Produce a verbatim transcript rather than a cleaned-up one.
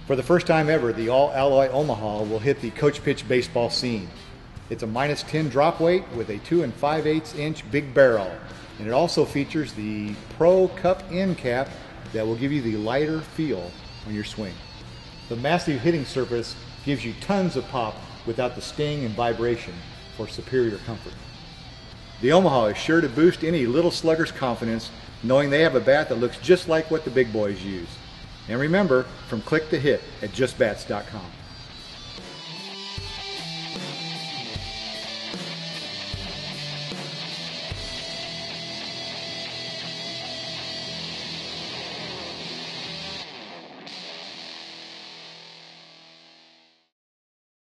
For the first time ever, the all-alloy Omaha will hit the coach pitch baseball scene. It's a minus ten drop weight with a two and five eighths inch big barrel. And it also features the Pro Cup end cap that will give you the lighter feel on your swing. The massive hitting surface gives you tons of pop without the sting and vibration for superior comfort. The Omaha is sure to boost any little slugger's confidence knowing they have a bat that looks just like what the big boys use. And remember, from click to hit at just bats dot com.